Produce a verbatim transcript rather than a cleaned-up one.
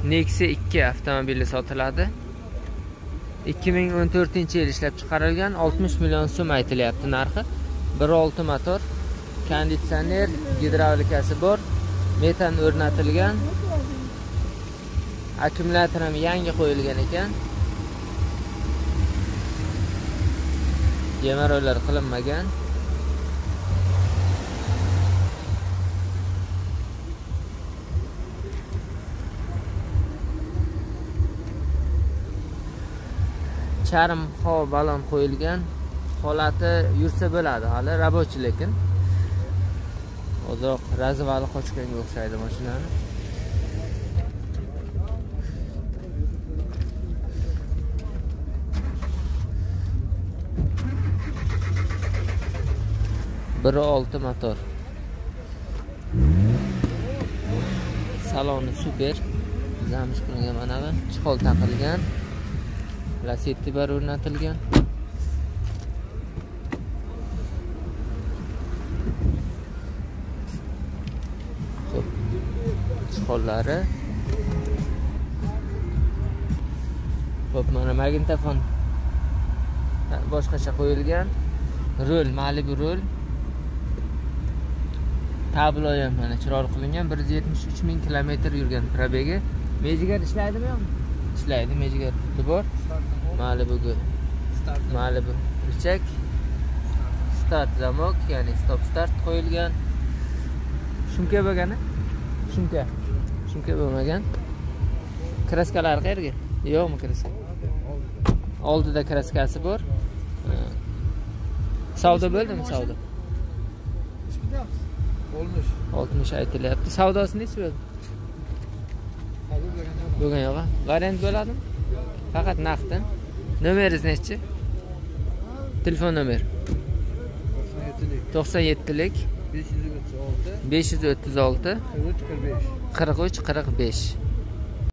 Nexia ikki avtomobili sotiladi. ikki ming o'n to'rtinchi yil ishlab chiqarilgan, oltmish million so'm aytilyapti narxi. bir nuqta olti motor, konditsioner, gidravlikasi bor, metan o'rnatilgan. Akkumulyator ham yangi qo'yilgan ekan. Yemaroylar qilinmagan. Charm havo balon qo'yilgan. Holati yursa bo'ladi, hali rabochi lekin. Uzoq razvali qochganga o'xshaydi mashinani. bir nuqta olti motor. Saloni super. Zamish qilingan mana bu. Chihol taqilgan. Lasetti bar o'rnatilgan. Xo'p. Chihollari. Xo'p, mana magnitofon boshqacha qo'yilgan. Rol, Malibu rol. Tablo ham mana chiroyli qilingan. bir yuz yetmish uch ming kilometr yurgan probegi. Mejigar ishlaydimi yo'qmi? Ishlaydi, Mejigar bor. Malibuga. Malibu richak. Start zamok, ya'ni stop start qo'yilgan. Shumka bo'lgani? Shumka. Shumka bo'lmagan. Kraskalar qayerga? Yo'qmi kraska? Oldida kraskasi bor. Savdo bo'ldimi, savdo? oltmish. oltmish aytilyapti. Savdosi necha bo'ldi? Bo'lgan yo'q. Variant bo'ladimi? Faqat naqd. Nomeringiz nechi? Telefon nomeri. to'qson yettilik besh yuz o'ttiz olti qirq uch qirq besh.